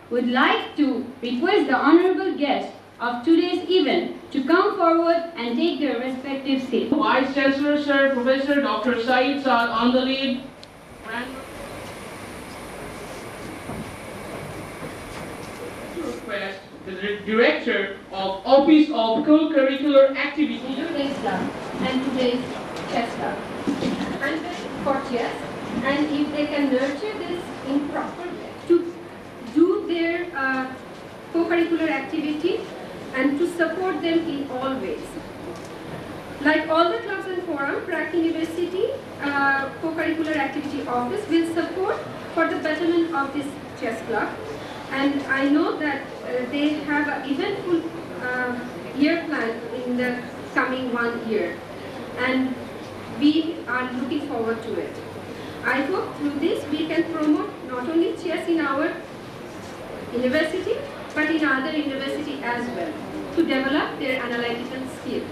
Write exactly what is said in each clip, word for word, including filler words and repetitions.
would like to request the honorable guests of today's event to come forward and take their respective seats. Vice Chancellor, Sir, Professor Doctor Syed, Saad, Andaleeb, to request the Director of Office of Co-Curricular Activities Today's club and today's chess club. I'm very courteous, and if they can nurture this in proper way to do their uh, co-curricular activity and to support them in all ways. Like all the clubs and forums, B R A C University uh, co-curricular activity office will support for the betterment of this chess club. And I know that uh, they have an eventful uh, year plan in the coming one year. And we are looking forward to it. I hope through this we can promote not only chess in our university, but in other universities as well, to develop their analytical skill.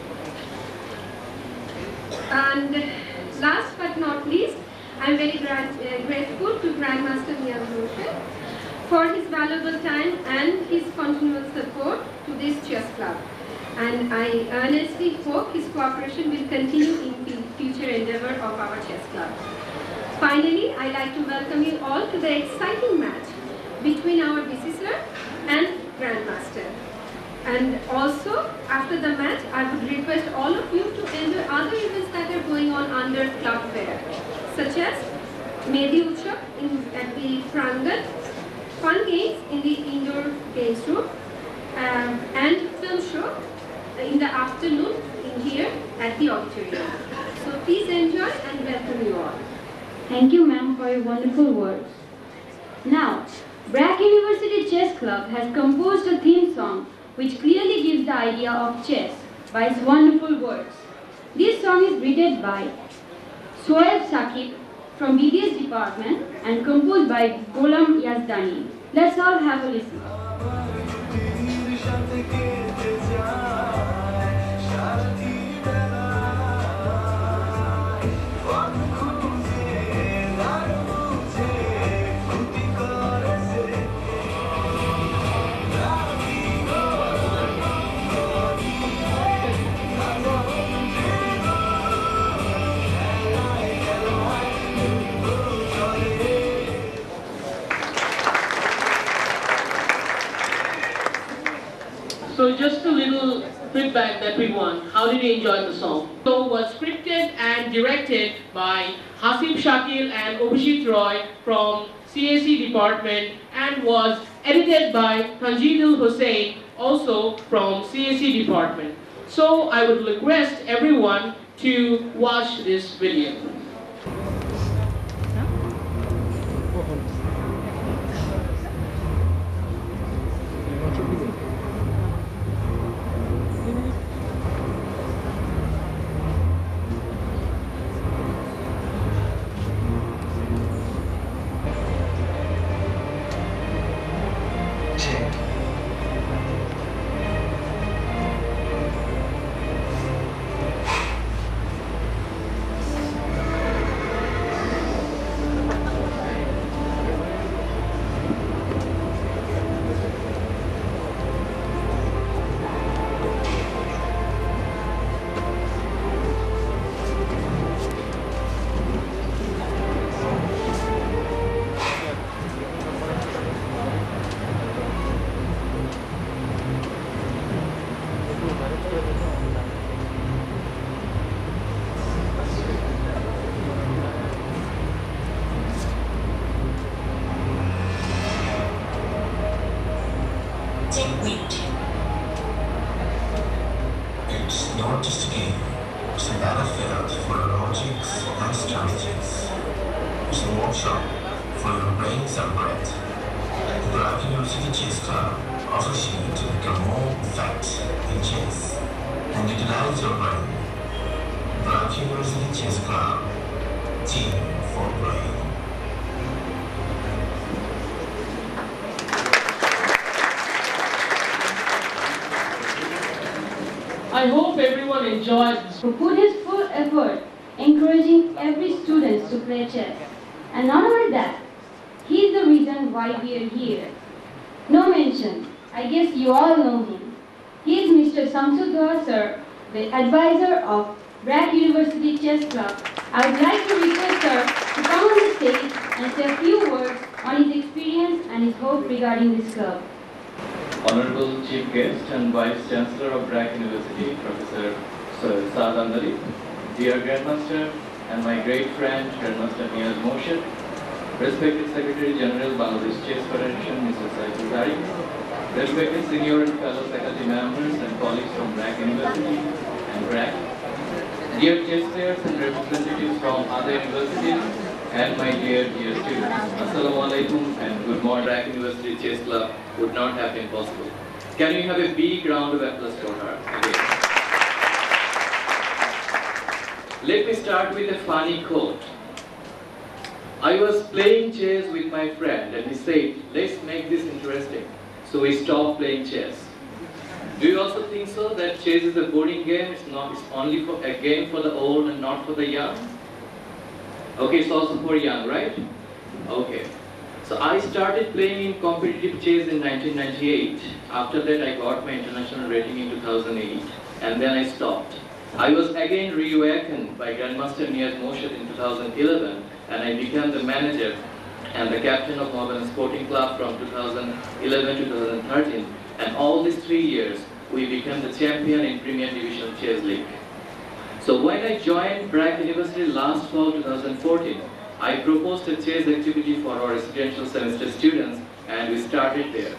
And last but not least, I am very gra uh, grateful to Grandmaster Niaz Murshed for his valuable time and his continual support to this chess club. And I earnestly hope his cooperation will continue in the future endeavor of our chess club. Finally, I like to welcome you all to the exciting match between our B C sir and Grandmaster. And also, after the match, I would request all of you to enter other events that are going on under club fair, such as Mehdi Utsav in at the Prangan, fun games in the indoor games room, um, and film show in the afternoon in here at the auditorium. So please enjoy and welcome you all. Thank you, ma'am, for your wonderful words. Now, B R A C University Chess Club has composed a theme song which clearly gives the idea of chess by its wonderful words. This song is written by Syed from B B S department and composed by Gholam Yazdani. Let's all have a listen. So just a little feedback that we want. How did you enjoy the song? So it was scripted and directed by Hasib Shakil and Obhijit Roy from C A C department and was edited by Tanjeedul Hussain, also from C A C department. So I would request everyone to watch this video. It's not just a game, it's a battlefield for your logics and strategies. It's a workshop for your brains and bread. The B R A C University Chess Club offers you to become more effective in chess and utilize your brain. B R A C University Chess Club, Team for Brain. I hope everyone enjoys this. Who put his full effort encouraging every student to play chess. And not only that, he is the reason why we are here. No mention. I guess you all know him. He is Mister Samsudhar Sir, the advisor of B R A C University Chess Club. I would like to request Sir to come on the stage and say a few words on his experience and his hope regarding this club. Honorable Chief Guest and Vice Chancellor of B R A C University, Professor Saad Andaleeb, dear Grandmaster and my great friend Grandmaster Niaz Murshed, respected Secretary General Bangladesh Chess Federation, Mister Saiful Tariq, respected senior and fellow faculty members and colleagues from B R A C University and B R A C, dear chess players and representatives from other universities, and my dear, dear students, Assalamu alaikum and good morning. B R A C University Chess Club would not have been possible. Can we have a big round of applause for her again? Let me start with a funny quote. I was playing chess with my friend and he said, let's make this interesting. So we stopped playing chess. Do you also think so, that chess is a boring game? It's not. It's only for a game for the old and not for the young? Okay, it's also for young, right? Okay. So I started playing in competitive chess in nineteen ninety-eight. After that, I got my international rating in two thousand eight, and then I stopped. I was again reawakened by Grandmaster Niaz Murshed in two thousand eleven, and I became the manager and the captain of Modern Sporting Club from two thousand eleven to two thousand thirteen. And all these three years, we became the champion in Premier Division Chess League. So when I joined B R A C University last fall two thousand fourteen, I proposed a chess activity for our residential semester students, and we started there.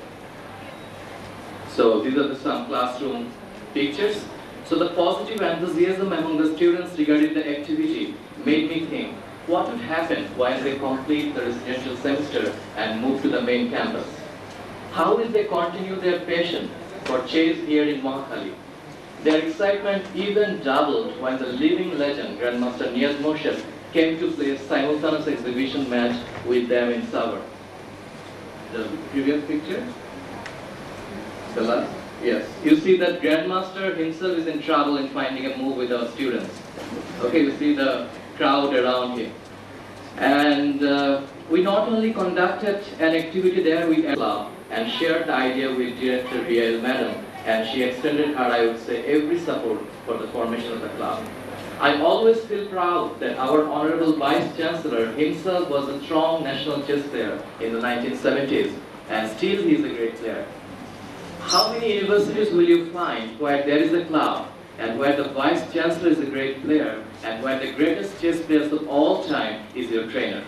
So these are the some classroom pictures. So the positive enthusiasm among the students regarding the activity made me think, what would happen when they complete the residential semester and move to the main campus? How will they continue their passion for chess here in Mohakali? Their excitement even doubled when the living legend, Grandmaster Niaz Murshed, came to play a simultaneous exhibition match with them in summer. The previous picture? The last? Yes. You see that Grandmaster himself is in trouble in finding a move with our students. Okay, you see the crowd around him. And uh, we not only conducted an activity there with the club and shared the idea with Director B L Madam, and she extended her, I would say, every support for the formation of the club. I always feel proud that our Honorable Vice Chancellor himself was a strong national chess player in the nineteen seventies, and still he is a great player. How many universities will you find where there is a club, and where the Vice Chancellor is a great player, and where the greatest chess players of all time is your trainer?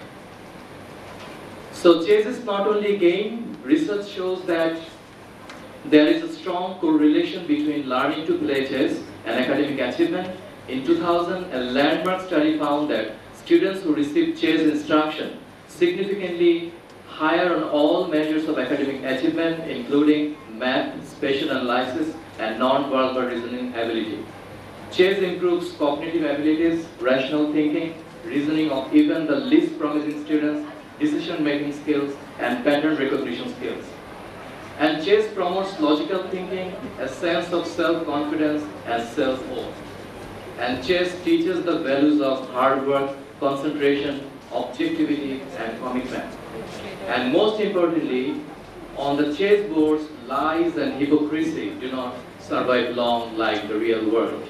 So chess is not only a game. Research shows that there is a strong correlation between learning to play chess and academic achievement. In two thousand, a landmark study found that students who received chess instruction significantly higher on all measures of academic achievement, including math, spatial analysis, and non-verbal reasoning ability. Chess improves cognitive abilities, rational thinking, reasoning of even the least promising students, decision-making skills, and pattern recognition skills. And chess promotes logical thinking, a sense of self-confidence, and self-worth. And chess teaches the values of hard work, concentration, objectivity, and commitment. And most importantly, on the chess boards, lies and hypocrisy do not survive long like the real world.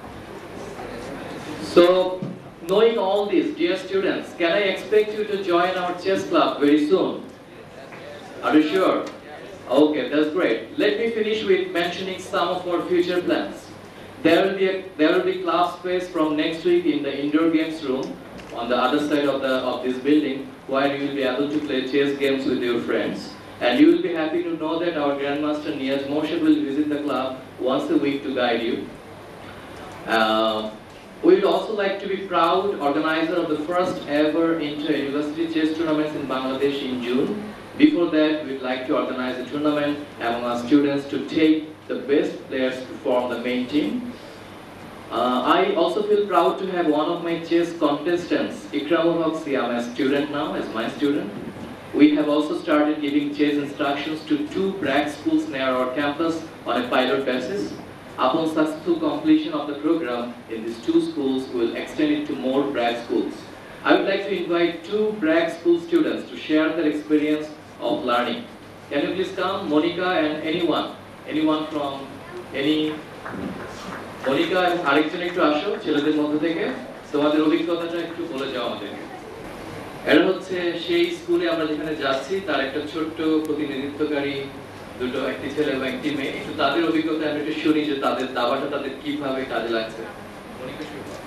So, knowing all this, dear students, can I expect you to join our chess club very soon? Are you sure? Okay, that's great. Let me finish with mentioning some of our future plans. There will be a, there will be club space from next week in the indoor games room on the other side of the of this building, where you will be able to play chess games with your friends. And you will be happy to know that our Grandmaster Niaz Murshed will visit the club once a week to guide you. Uh, we would also like to be proud organizer of the first ever inter-university chess tournaments in Bangladesh in June. Before that, we would like to organize a tournament among our students to take the best players to form the main team. Uh, I also feel proud to have one of my chess contestants, Ikramul Haq Siam, as student now, as my student. We have also started giving chess instructions to two B R A C schools near our campus on a pilot basis. Upon successful completion of the program in these two schools, we will extend it to more B R A C schools. I would like to invite two B R A C school students to share their experience of learning. Can you please come, Monica and anyone, anyone from any, Monica and আরেকজন একটু আসো ছেলেদের মধ্য থেকে, তোমাদের অভিজ্ঞতাটা একটু বলে যাও আমাদেরকে। এরা হচ্ছে সেই স্কুলে আমরা যেখানে যাচ্ছি তার একটা ছোট্ট প্রতিনিধিত্বকারী দুটো, একটি ছেলে এবং একটি মেয়ে। একটু তাদের অভিজ্ঞতা আমি একটু শুনি যে তাদের দাবাটা তাদের কিভাবে কাজে লাগছে। মনিকা শুরু করো।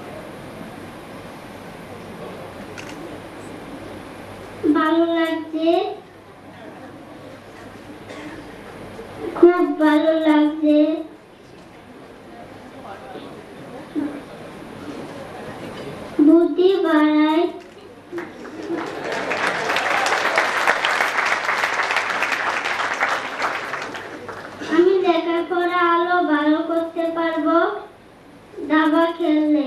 ভালো লাগছে, খুব ভালো লাগছে। বুদ্ধি বাড়ায়, আমি লেখাপড়া আরো ভালো করতে পারবো দাবা খেললে।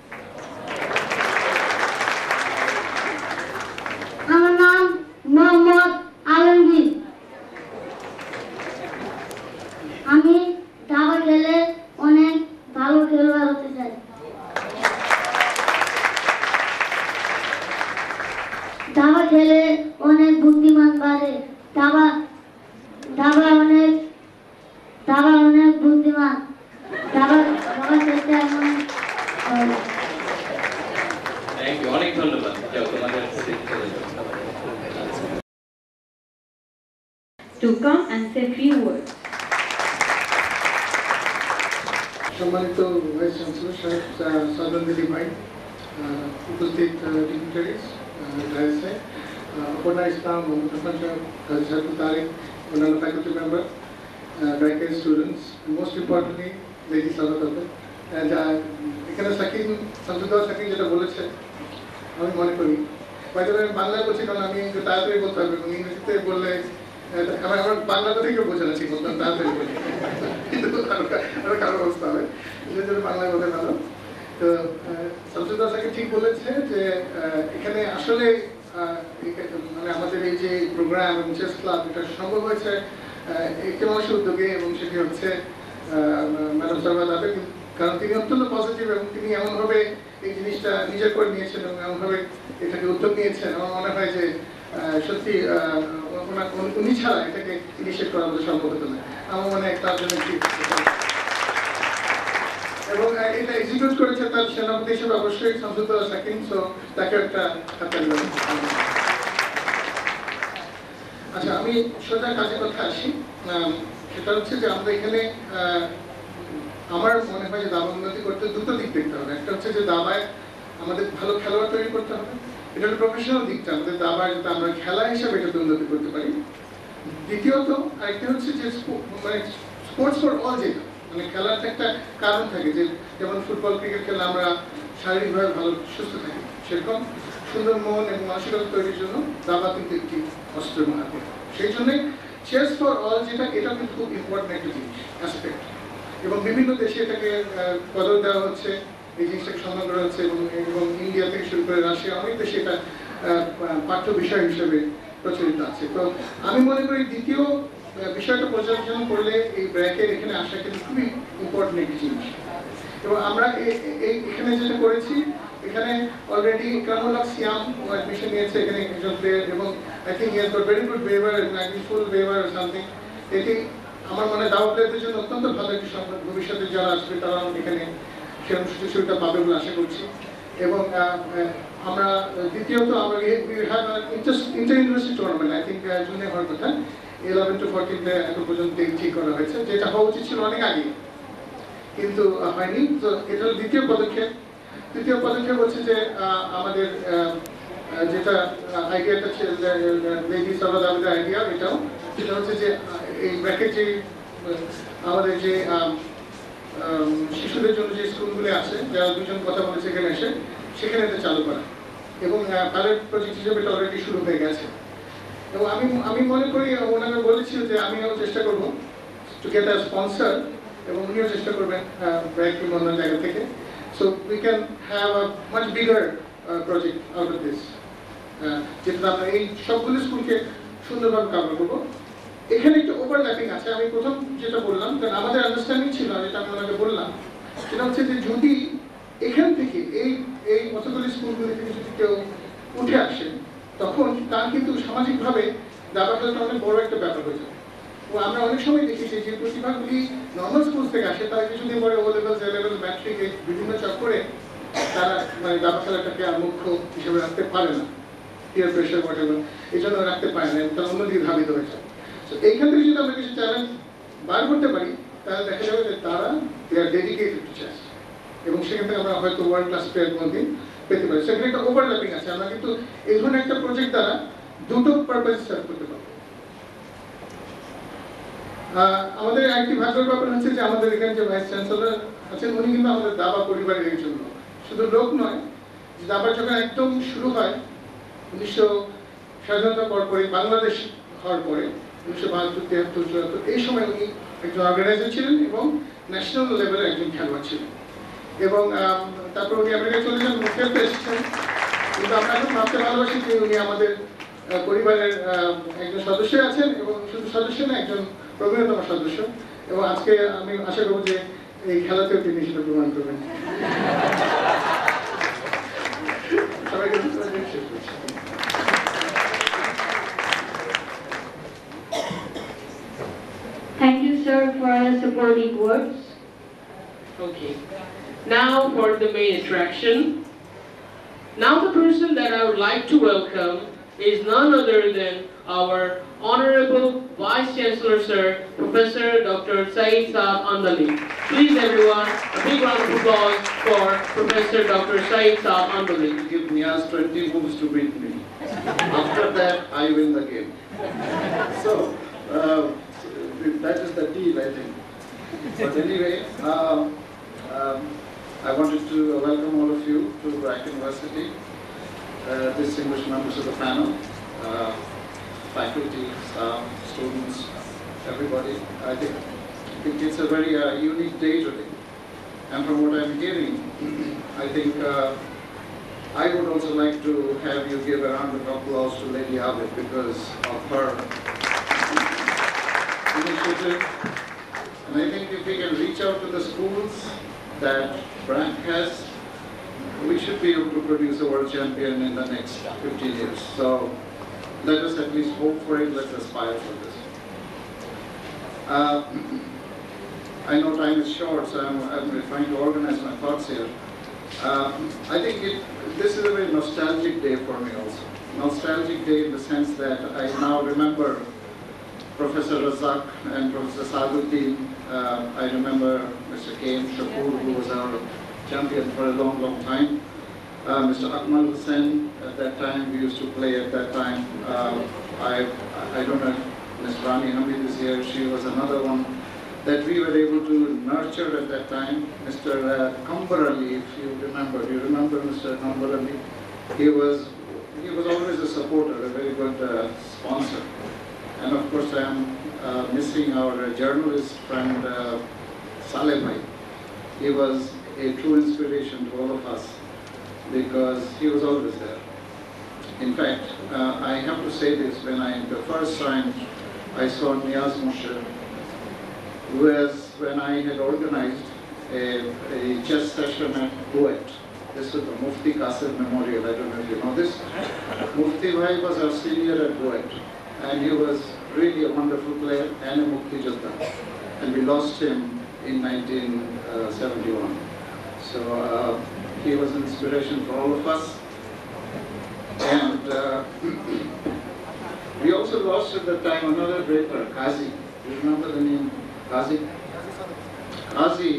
আমার নাম মোহাম্মদ আলমগীর, আমি দাবা খেলে অনেক ভালো খেলোয়াড় হতে চাই। দাবা খেলে অনেক বুদ্ধিমান বাড়ে, দাবা দাবা অনেক দাবা অনেক বুদ্ধিমান, দাবা দাবা খেলতে এমন। থ্যাংক ইউ, অনেক ধন্যবাদ। যাও তোমাদের to come and say few words. সম্মানিত ভাইস চ্যান্সেলর সাহেব, সাদ ভাই, উপস্থিত ডিগনিটারিজ, অপর্ণা ইসলাম, মোহাম্মদ হাসান সাহেব, সাইফুল, তারিক, অন্যান্য faculty member, BRAC students, most importantly ladies আলাদা। এখানে সাকিব শামসুদ্দৌলা সাকিব যেটা বলেছে আমি মনে করি, হয়তো আমি বাংলায় বলছি কারণ আমি একটু তাড়াতাড়ি বলতে হবে এবং ইংরেজিতে বললে আমার আমার বাংলা কথাই বোঝা না ঠিক মতন, তাড়াতাড়ি বলি কিন্তু আরো কারো অবস্থা হবে, সেই জন্য বাংলায় বলে ভালো। তো শামসুদ্দৌলা সাকিব ঠিক বলেছে যে এখানে আসলে মানে আমাদের এই যে প্রোগ্রাম এবং চেস ক্লাব এটা সম্ভব হয়েছে একটি মানুষের উদ্যোগে, এবং সেটি হচ্ছে ম্যাডাম সাইদ, কারণ তিনি অত্যন্ত পজিটিভ এবং তিনি এমনভাবে এই জিনিসটা নিজের করে নিয়েছেন এবং এমনভাবে এটাকে উদ্যোগ নিয়েছেন। আমার মনে হয় যে সত্যি উনি ছাড়া এটাকে ইনিশিয়েট করা আমাদের সম্ভব হতো না। আমার মনে হয় তার জন্য এবং এটা এক্সিকিউট করেছে তার সেনাপতি হিসেবে অবশ্যই শামসুদ্দৌলা সাকিব, সো তাকে একটা হাততালি দেব। আচ্ছা, আমি সোজা কাজের কথা আসি। সেটা হচ্ছে যে আমরা এখানে আমার মনে হয় যে দাবা উন্নতি করতে দুটো দিক দেখতে হবে। একটা হচ্ছে যে দাবায় আমাদের ভালো খেলোয়াড় তৈরি করতে হবে, এটা হলো প্রফেশনাল দিকটা, আমাদের দাবায় যাতে আমরা খেলা হিসাবে এটাতে উন্নতি করতে পারি। দ্বিতীয়ত আরেকটা হচ্ছে যে মানে স্পোর্টস ফর অল, যেটা মানে খেলার একটা কারণ থাকে, যে যেমন ফুটবল ক্রিকেট খেলে আমরা শারীরিকভাবে ভালো সুস্থ থাকি, সেরকম সুন্দর মন এবং মানসিকতা তৈরির জন্য দাবা কিন্তু একটি অস্ত্রের মাধ্যম। সেই জন্যই চেস ফর অল যেটা, এটা কিন্তু খুব ইম্পর্টেন্ট একটা জিনিস অ্যাসপেক্ট, এবং বিভিন্ন দেশে এটাকে কদর দেওয়া হচ্ছে, এই জিনিসটাকে সম্মান করা হচ্ছে, এবং এবং ইন্ডিয়া থেকে শুরু করে রাশিয়া অনেক দেশে এটা পাঠ্য বিষয় হিসেবে প্রচলিত আছে। তো আমি মনে করি দ্বিতীয় বিষয়টা পর্যালোচনা করলে এই ব্র্যাকের এখানে আসা কিন্তু খুবই ইম্পর্টেন্ট একটি জিনিস। এবং আমরা এই এখানে যেটা করেছি, এখানে অলরেডি কামুলাক সিয়াম অ্যাডমিশন নিয়েছে এখানে একজন প্লেয়ার, এবং I think yeah got very good waiver এবং I think full waiver something. এটি আমার মনে হয় দাবা প্লেয়ারদের জন্য অত্যন্ত ভালো একটি সম্পদ, ভবিষ্যতে যারা আসবে তারা এখানে সেরকম সুযোগ সুবিধা পাবে বলে আশা করছি। এবং আমরা দ্বিতীয়ত আমরা inter university tournament, I think জুনে হওয়ার কথা, ইলেভেন টু ফোরটিনতে এখন পর্যন্ত ঠিক করা হয়েছে, যেটা হওয়া উচিত ছিল অনেক আগে কিন্তু হয়নি। তো এটা হল দ্বিতীয় পদক্ষেপ। তৃতীয় পদক্ষেপ হচ্ছে যে আমাদের যেটা আইডিয়াটা ছিল লেডি সরদ আবেদের আইডিয়া, এটাও সেটা হচ্ছে যে এই ব্র্যাকেট যে আমাদের যে শিশুদের জন্য যে স্কুলগুলি আছে, যারা দুজন কথা বলেছে এখানে এসে, সেখানে এটা চালু করা, এবং পাইলট প্রজেক্ট হিসেবে এটা অলরেডি শুরু হয়ে গেছে। এবং আমি আমি মনে করি ওনাকে বলেছিল যে আমিও চেষ্টা করবো টু গেট আ স্পন্সর, এবং উনিও চেষ্টা করবেন ব্র্যাক কিংবা অন্য জায়গা থেকে, so we can have a much bigger project out of this, যেটা আমরা এই সবগুলো স্কুলকে সুন্দরভাবে কভার করবো। এখানে একটু ওভারল্যাপিং আছে। আমি প্রথম যেটা বললাম, কারণ আমাদের আন্ডারস্ট্যান্ডিং ছিল, যেটা আমি ওনাকে বললাম, সেটা হচ্ছে যে যদি এখান থেকে এই এই কতগুলি স্কুলগুলি থেকে যদি কেউ উঠে আসে, তখন তার কিন্তু সামাজিকভাবে দাবা খেলাটা অনেক বড় একটা ব্যাপার হয়ে যায়। তো আমরা অনেক সময় দেখেছি যে প্রতিভাগুলি নর্মাল স্কুল থেকে আসে, তারা কিছুদিন পরে ও লেভেল, জে লেভেল, ম্যাট্রিকে বিভিন্ন চক্করে তারা মানে দাবা খেলাটাকে আর মুখ্য হিসেবে রাখতে পারে না, পিয়ার প্রেশার হোয়াটএভার, এই জন্য রাখতে পারে না, তারা অন্যদিকে ধাবিত হয়ে যায়। তো এইখান থেকে যদি আমরা কিছু চ্যালেঞ্জ বার করতে পারি, তাহলে দেখা যাবে যে তারা they are dedicated to chess, এবং সেখান থেকে আমরা হয়তো ওয়ার্ল্ড ক্লাস প্লেয়ার কোনোদিন পেতে পারি। সেখানে একটা ওভারল্যাপিং আছে, আমরা কিন্তু এই ধরনের একটা প্রজেক্ট দ্বারা দুটো পারপাস সার্ভ করতে পারবো। আমাদের একটি ভাগ্যের ব্যাপার হচ্ছে যে আমাদের এখানে যে ভাইস চ্যান্সেলর আছেন, উনি কিন্তু আমাদের দাবা পরিবারের একজন লোক। শুধু লোক নয়, দাবা যখন একদম শুরু হয় উনিশশো স্বাধীনতার পর পরে, বাংলাদেশ হওয়ার পরে উনিশশো বাহাত্তর তিয়াত্তর চুয়াত্তর এই সময় উনি একজন অর্গানাইজার ছিলেন এবং ন্যাশনাল লেভেলের একজন খেলোয়াড় ছিলেন। এবং তারপর উনি আমেরিকায় চলে যান, মুখে এসেছেন, কিন্তু আমরা এখন ভাবতে ভালোবাসি যে উনি আমাদের পরিবারের একজন সদস্য আছেন, এবং শুধু সদস্য না, একজন প্রবীণতম সদস্য। এবং আজকে আমি আশা করব যে এই খেলাতেও তিনি সেটা প্রমাণ করবেন। সবাইকে শেষ করছি। Thank you, sir, for your supporting words. Okay. Now for the main attraction. Now the person that I would like to welcome is none other than our Honorable Vice Chancellor, Sir, Professor Doctor Syed Saad Andaleeb. Please everyone, a big round of applause for Professor Doctor Syed Saad Andaleeb. Give Niaz twenty moves to beat me. After that, I win the game. So, uh, that is the deal, I think. But anyway, uh, um, I wanted to welcome all of you to BRAC University, uh, distinguished members of the panel, uh, faculty, staff, students, everybody. I think, I think it's a very uh, unique day today. And from what I'm hearing, I think uh, I would also like to have you give a round of applause to Lady Abid because of her initiative. And I think if we can reach out to the schools that BRAC has, we should be able to produce a world champion in the next fifteen years. So let us at least hope for it, let's aspire for this. Uh, I know time is short, so I'm, I'm trying to organize my thoughts here. Uh, I think it, this is a very nostalgic day for me also. Nostalgic day in the sense that I now remember Professor Razak and Professor Saduddin. Uh, I remember Mister K M Shakur, who was our champion for a long, long time. Uh, Mister Akmal Hussain, at that time, we used to play at that time. Uh, I, I don't know if Miz Rani Hamid is here. She was another one that we were able to nurture at that time. Mister Uh, Kambar Ali, if you remember, you remember Mister Kambar Ali? He was, he was always a supporter, a very good uh, sponsor. And of course, I am uh, missing our uh, journalist friend uh, Saleh Bhai. He was a true inspiration to all of us because he was always there. In fact, uh, I have to say this, when I, the first time I saw Niaz Murshed was when I had organized a, a chess session at Kuwait. This was the Mufti Qasir Memorial, I don't know if you know this. Mufti Bhai was our senior at Kuwait, and he was really a wonderful player and a Mukti Joddha. And we lost him in nineteen seventy-one. So uh, he was an inspiration for all of us. And uh, we also lost at that time another great player, Qazi. Do you remember the name Qazi? Qazi.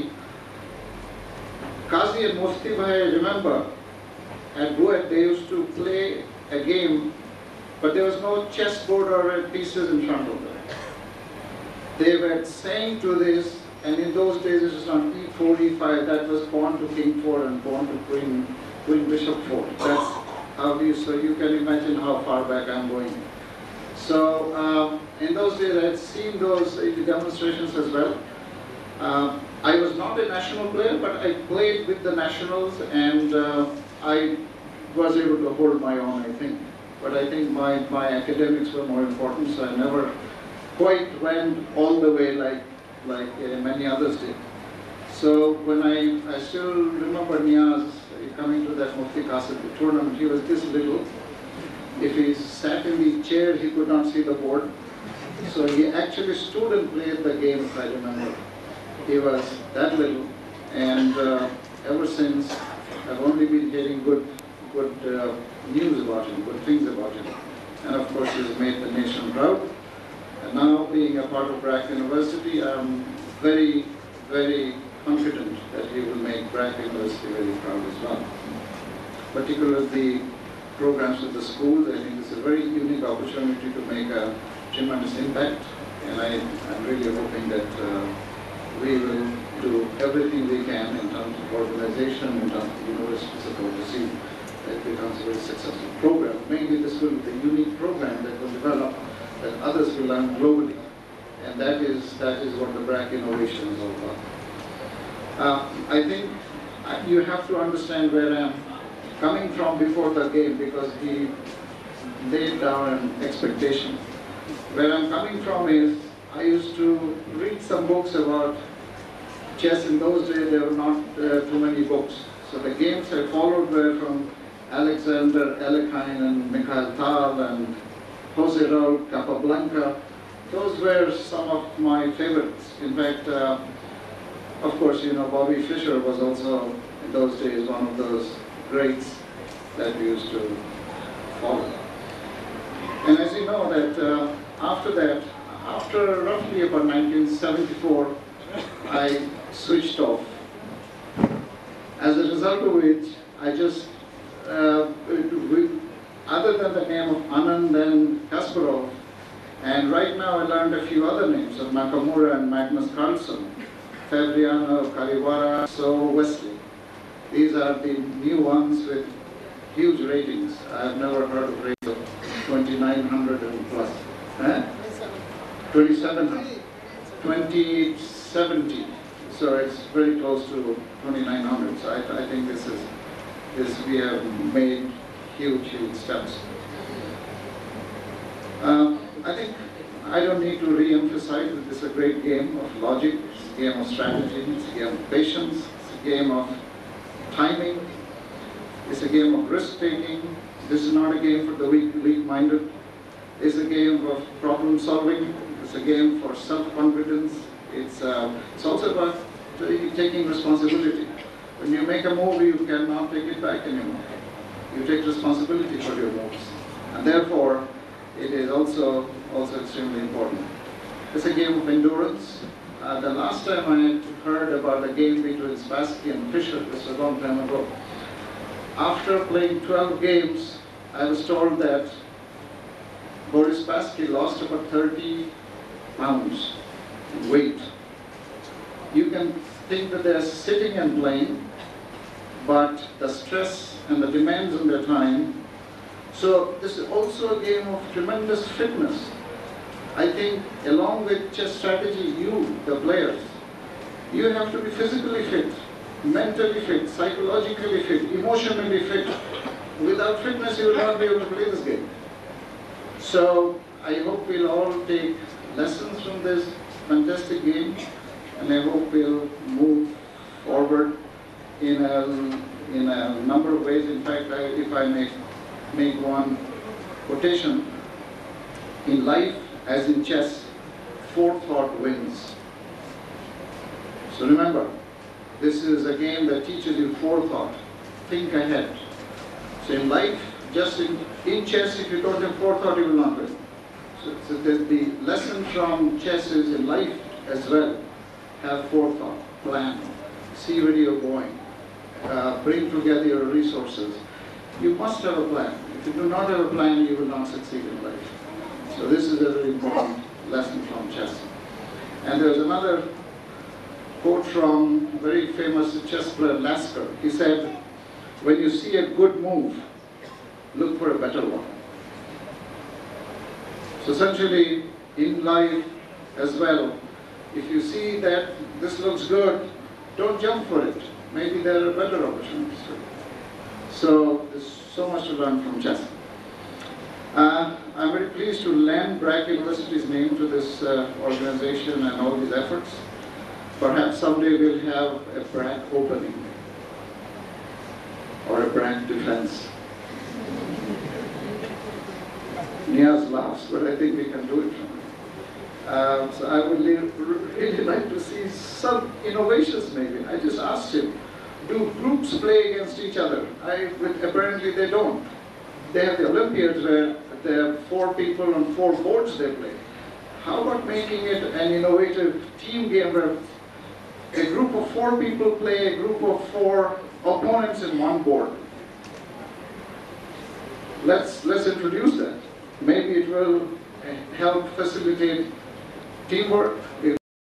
Qazi and Mufti Bhai, I remember, at Kuwait they used to play a game, but there was no chessboard or pieces in front of them. They were saying to this, and in those days it was on e four, e five, that was pawn to king four and pawn to queen, queen bishop four. That's how we, so you can imagine how far back I'm going. So um, in those days I had seen those demonstrations as well. Uh, I was not a national player, but I played with the nationals, and uh, I was able to hold my own, I think. But I think my, my academics were more important, so I never quite went all the way like, like uh, many others did. So when I, I still remember Niaz coming to that Mufti Qasir tournament, he was this little, If he sat in the chair, he could not see the board. So he actually stood and played the game, if I remember. He was that little, and uh, ever since, I've only been hearing good, good uh, news about him, good things about him. And of course, he's made the nation proud. And now, being a part of B R A C University, I'm very, very confident that he will make B R A C University very proud as well. Particularly the programs with the schools, I think it's a very unique opportunity to make a tremendous impact, and I, I'm really hoping that uh, we will do everything we can in terms of organization, in terms of university support to see that it becomes a very successful program. Maybe this will be a unique program that will develop, that others will learn globally, and that is, that is what the B R A C Innovation is all about. Uh, I think you have to understand where I'm coming from before the game, because he laid down an expectation. Where I'm coming from is, I used to read some books about chess. In those days, there were not uh, too many books. So the games I followed were from Alexander Alekhine and Mikhail Tal and Jose Raul Capablanca. Those were some of my favorites. In fact, uh, of course, you know, Bobby Fischer was also, in those days, one of those greats that we used to follow. And as you know, that uh, after that, after roughly about nineteen seventy-four, I switched off. As a result of which, I just, uh, we, other than the name of Anand and Kasparov, and right now I learned a few other names of Nakamura and Magnus Carlsen, Fabriano, Kariwara, so Wesley. These are the new ones with huge ratings. I've never heard of ratings of twenty-nine hundred and plus. Eh? twenty-seven hundred, twenty seventy. So it's very close to twenty-nine hundred. So I, I think this is, this we have made huge, huge steps. Uh, I think I don't need to re-emphasize that this is a great game of logic, it's a game of strategy, it's a game of patience, it's a game of timing, it's a game of risk-taking. This is not a game for the weak, weak-minded. It's a game of problem-solving. It's a game for self-confidence. It's, uh, it's also about taking responsibility. When you make a move, you cannot take it back anymore. You take responsibility for your moves. And therefore, it is also, also extremely important. It's a game of endurance. Uh, the last time I heard about a game between Spassky and Fischer, this was a long time ago. After playing twelve games, I was told that Boris Spassky lost about thirty pounds in weight. You can think that they're sitting and playing, but the stress and the demands on their time. So this is also a game of tremendous fitness. I think along with chess strategy, you, the players, you have to be physically fit, mentally fit, psychologically fit, emotionally fit. Without fitness, you will not be able to play this game. So I hope we'll all take lessons from this fantastic game, and I hope we'll move forward in a, in a number of ways. In fact, I, if I may make one quotation, in life, as in chess, forethought wins. So remember, this is a game that teaches you forethought. Think ahead. So in life, just in, in chess, if you don't have forethought, you will not win. So, so the, the lesson from chess is in life as well. Have forethought, plan, see where you're going, uh, bring together your resources. You must have a plan. If you do not have a plan, you will not succeed in life. So this is a very important lesson from chess. And there's another quote from a very famous chess player, Lasker. He said, when you see a good move, look for a better one. So essentially, in life as well, if you see that this looks good, don't jump for it. Maybe there are better opportunities for you. So there's so much to learn from chess. Uh, I'm very pleased to lend B R A C University's name to this uh, organization and all these efforts. Perhaps someday we'll have a B R A C opening or a B R A C defense. Niaz laughs, but I think we can do it from him. Um, so I would really like to see some innovations maybe. I just asked him, do groups play against each other? I, but apparently they don't. They have the Olympiads where there are four people on four boards they play. How about making it an innovative team game where a group of four people play a group of four opponents in one board? Let's, let's introduce that. Maybe it will help facilitate teamwork. It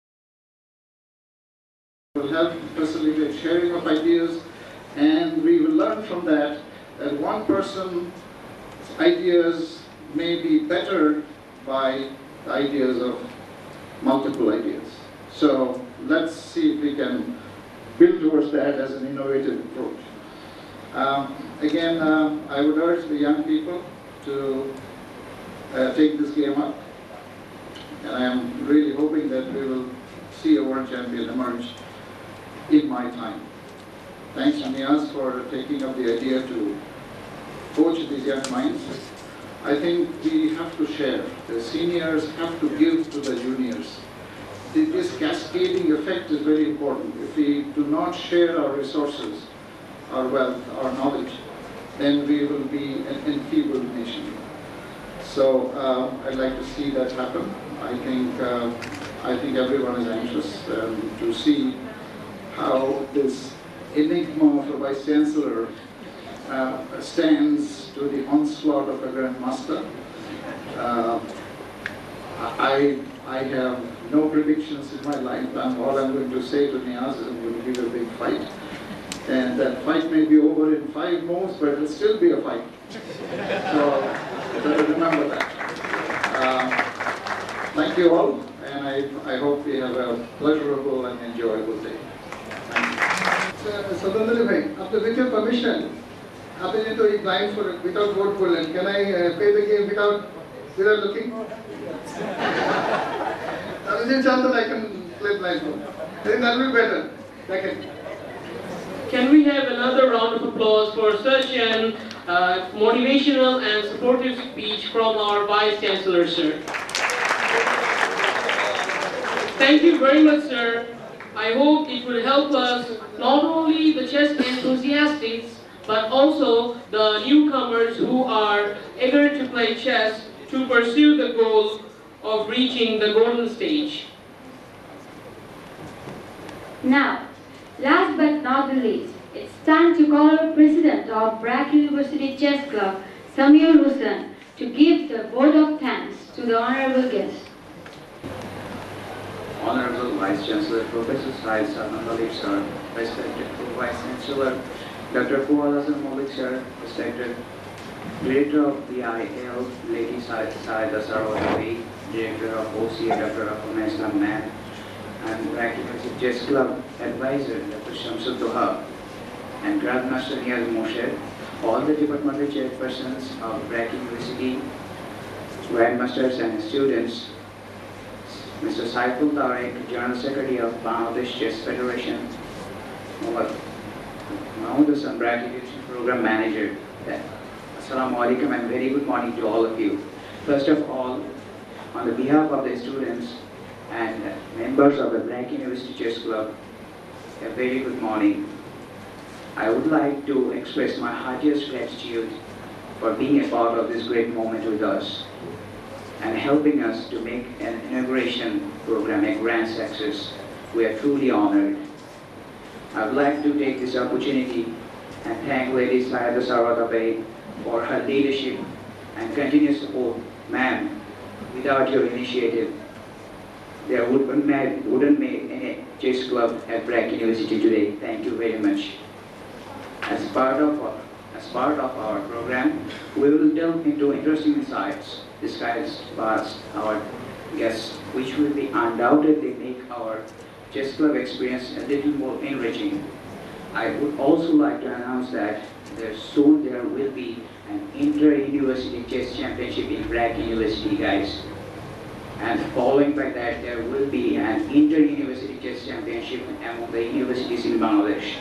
will help facilitate sharing of ideas, and we will learn from that that one person's ideas may be bettered by the ideas of multiple ideas. So let's see if we can build towards that as an innovative approach. Um, again, um, I would urge the young people to uh, take this game up, and I am really hoping that we will see a world champion emerge in my time. Thanks to Niaz for taking up the idea to coach these young minds. I think we have to share. The seniors have to give to the juniors. This cascading effect is very important. If we do not share our resources, our wealth, our knowledge, then we will be an enfeebled nation. So uh, I'd like to see that happen. I think uh, I think everyone is anxious um, to see how this enigma of a vice chancellor uh, stands to the onslaught of a grandmaster. Uh, I I have no predictions in my life. And all I'm going to say to Niaz is I'm going to give a big fight. And that fight may be over in five moves, but it'll still be a fight. So better remember that. Um, thank you all, and I, I hope we have a pleasurable and enjoyable day. Thank you. So, Andaleeb bhai, with your permission, I need to be blind for without vote polling. Can I uh, play the game without without looking? I was in chance that I can play blindfold. I think that will be better. Second. Can we have another round of applause for such an uh, motivational and supportive speech from our Vice Chancellor, sir? Thank you very much, sir. I hope it will help us, not only the chess enthusiasts, but also the newcomers who are eager to play chess to pursue the goal of reaching the golden stage. Now, last but not the least, it's time to call our president of B R A C University Chess Club, Samir Hussain, to give the vote of thanks to the honorable guest. Honorable Vice Chancellor Professor Syed, Andaleeb sir, respected Vice Chancellor Doctor Profulla Candra sir, respected Director of B I L, Lady Saad, Director of O C A, Doctor Rahman Man, and B R A C University Chess Club Advisor, Doctor Shamsuddin, and Grandmaster Niaz Murshed, all the departmental chairpersons of B R A C University, Grandmasters and students, Mister Saiful, Tariq, General Secretary of Bangladesh Chess Federation, Mahmoud Hassan, B R A C University Program Manager. Assalamu alaikum and very good morning to all of you. First of all, on the behalf of the students and members of the B R A C University Chess Club, a very good morning. I would like to express my heartiest gratitude for being a part of this great moment with us and helping us to make an inauguration program a grand success. We are truly honored. I would like to take this opportunity and thank Lady Syed for her leadership and continuous support. Ma'am, without your initiative, there wouldn't make, wouldn't make any chess club at B R A C University today. Thank you very much. As part of our, as part of our program, we will delve into interesting insights discussed by our guests, which will be undoubtedly make our chess club experience a little more enriching. I would also like to announce that there soon there will be an inter-university chess championship in B R A C University, guys. And following by that, there will be an inter-university chess championship among the universities in Bangladesh.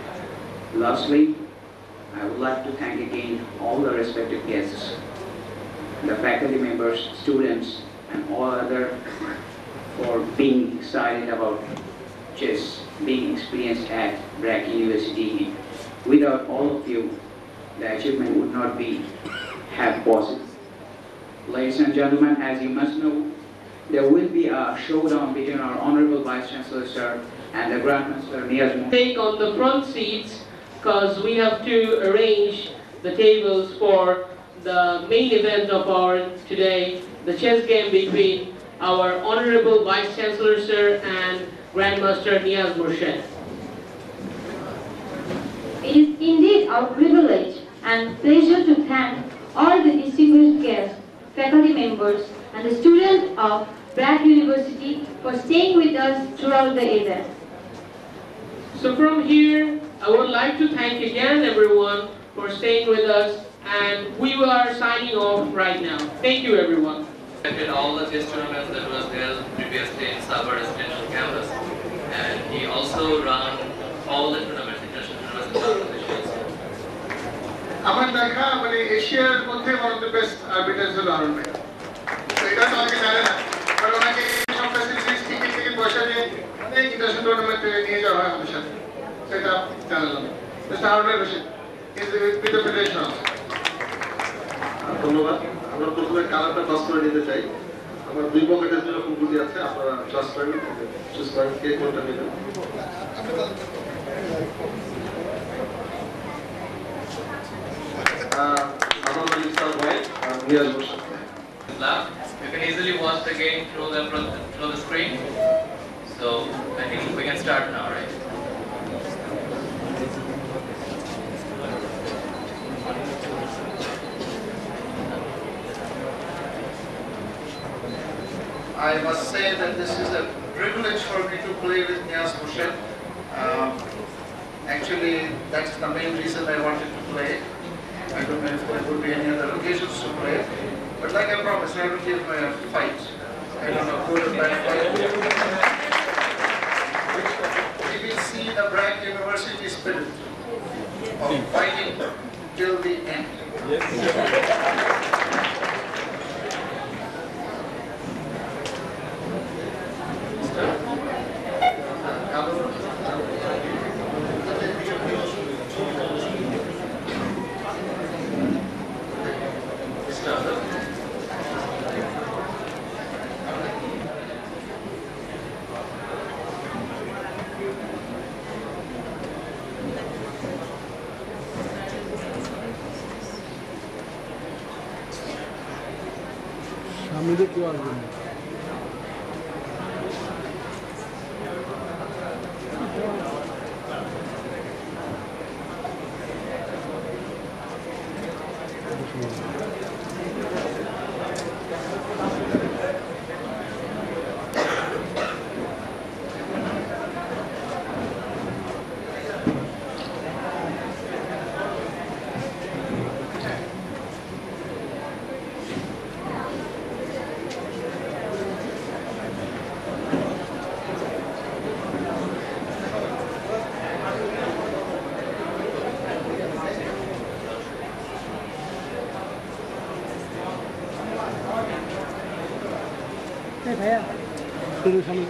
Lastly, I would like to thank again all the respected guests the faculty members, students, and all other for being excited about chess, being experienced at B R A C University. Without all of you, the achievement would not be have possible. Ladies and gentlemen, as you must know, there will be a showdown between our Honorable Vice Chancellor, sir, and the Grandmaster Niaz Murshed. Take on the front seats because we have to arrange the tables for the main event of our today, the chess game between our Honorable Vice Chancellor, sir, and Grandmaster Niaz Murshed. It is indeed our privilege and pleasure to thank all the distinguished guests, faculty members, and the students of B R A C University for staying with us throughout the event. So from here, I would like to thank again everyone for staying with us, and we are signing off right now. Thank you, everyone. Attended all the chess tournaments that was held previously in Saad residential campus, and he also ran all the tournaments, international tournaments in South Asia. আমার দেখা মানে এশিয়ার মধ্যে one of the best arbiters হলো আরুণ ভাই। তো এটা তো অনেকে জানে না, কারণ ওনাকে সব ফ্যাসিলিটিস টিকিট থেকে পয়সা দিয়ে অনেক ইন্টারন্যাশনাল টুর্নামেন্টে নিয়ে যাওয়া হয় আমার সাথে, সেটা জানালাম। Mister Arun Rashid is with the federation. ধন্যবাদ। আমরা প্রথমে কালারটা পাস করে নিতে চাই। আমার দুই পকেটের জন্য খুব বুদ্ধি আছে, আপনারা চয়েস করেন, চুজ করেন কে কোনটা নেবেন। You can easily watch the game through the through the screen. So I think we can start now, right? I must say that this is a privilege for me to play with Niaz Murshed. Um, actually, that's the main reason I wanted to play. I don't know if there would be any other occasions to play, but like I promised, I will give a fight. I don't know, good or bad fight. We will see the B R A C University spirit of fighting till the end. Yes. সামনে কেউ আসবে না। ভাইয়া সামনে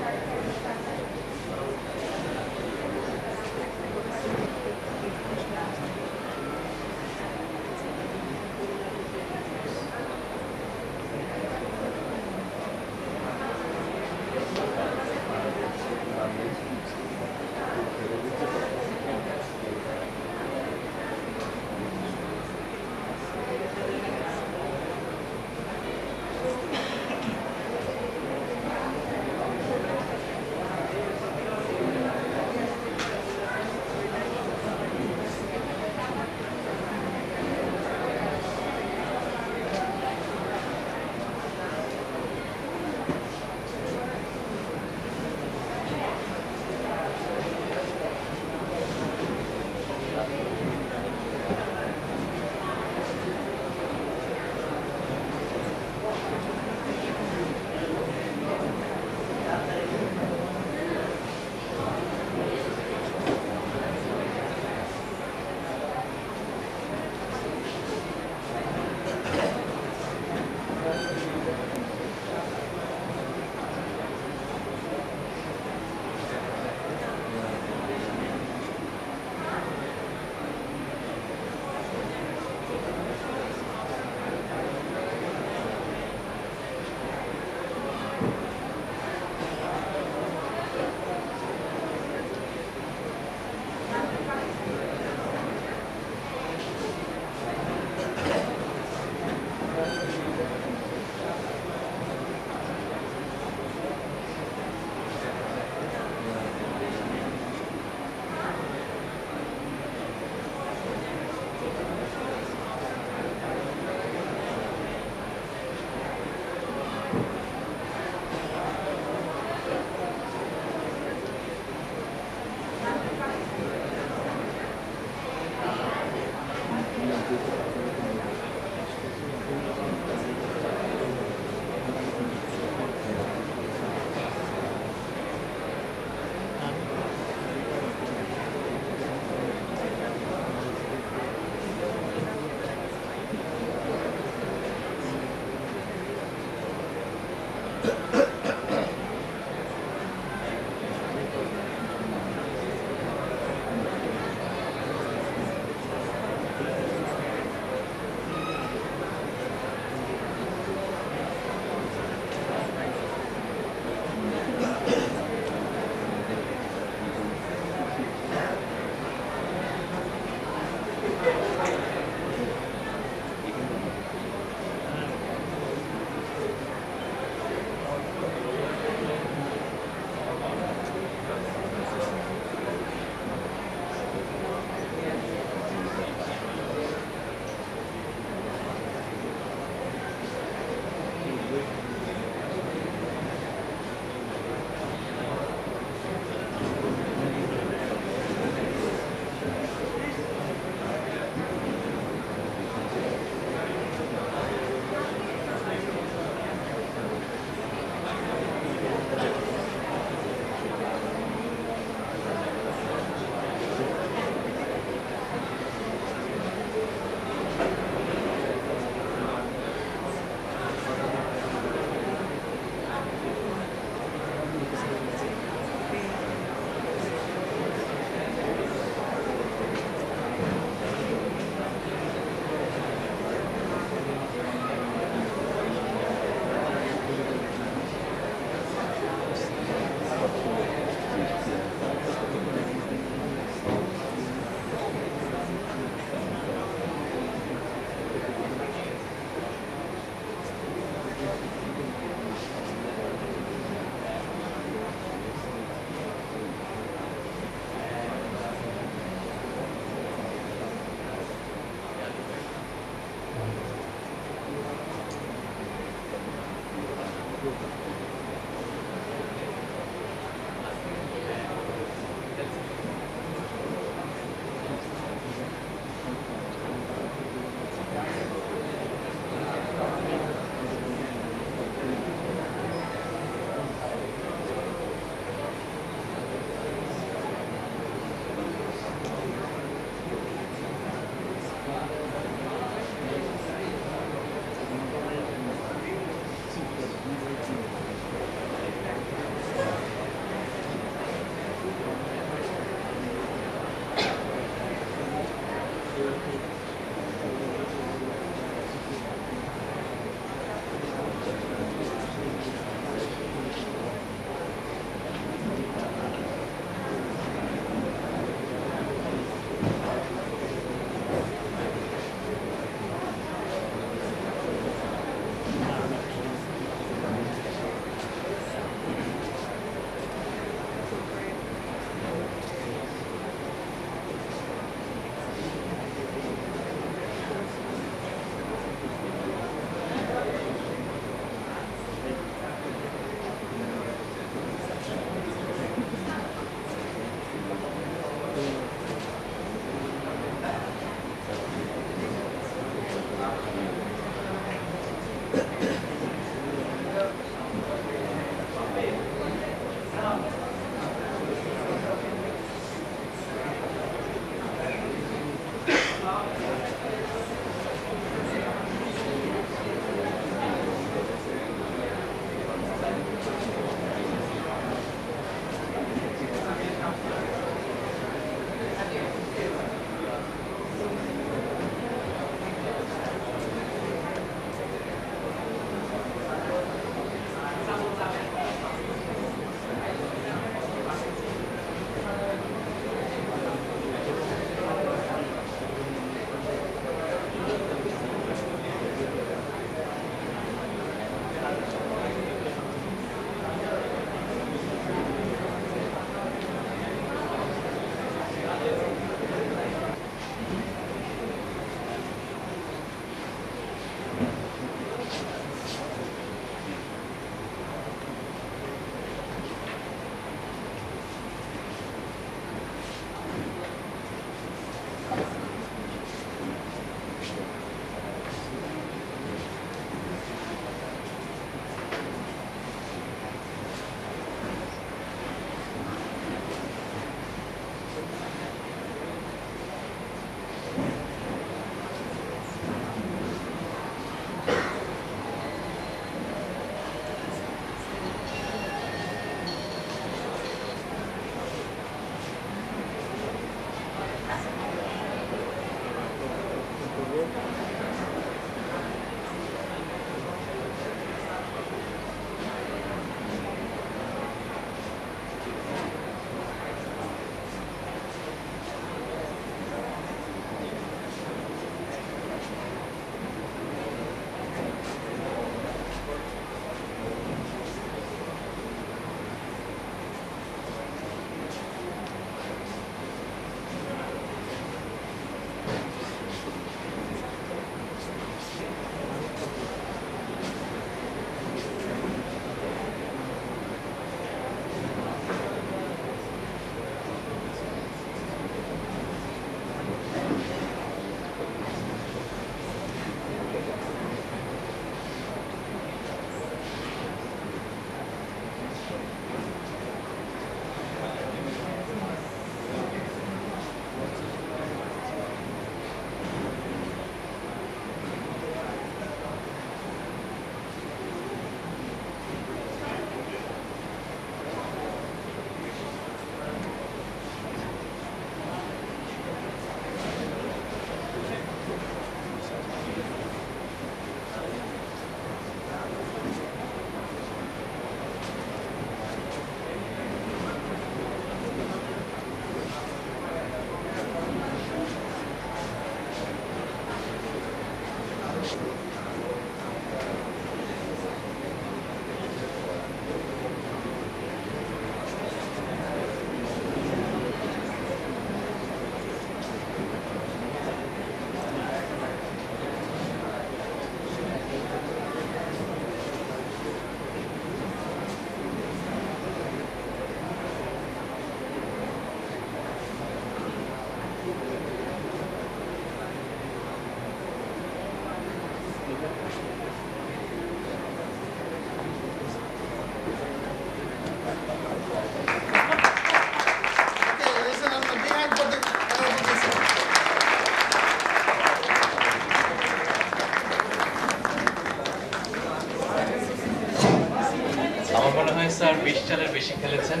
sir বিশ সালের বেশি খেলেছেন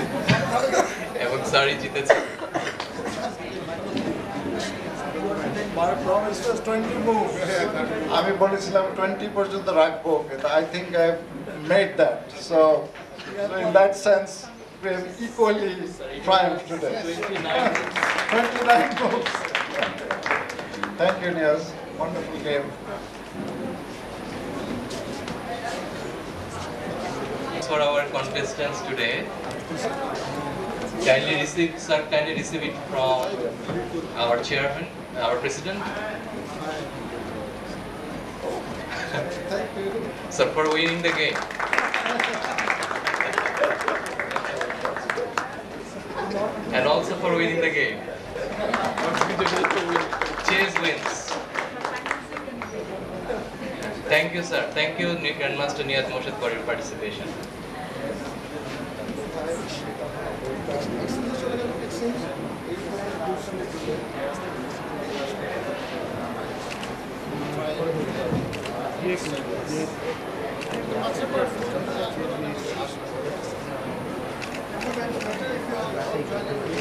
এবং স্যারই জিতেছেন। আমি বলেছিলাম twenty পর্যন্ত রাখবো, কিন্তু I think I've made that. So, so in that sense, we have equally triumphed today. twenty-nine moves. Thank you, Niaz. Wonderful game. For our contestants today, kindly receive, sir, kindly receive it from our chairman, our president. Sir, for winning the game. And also for winning the game. Chase wins. Thank you, sir. Thank you, Grandmaster Niaz Murshed, for your participation. Yes.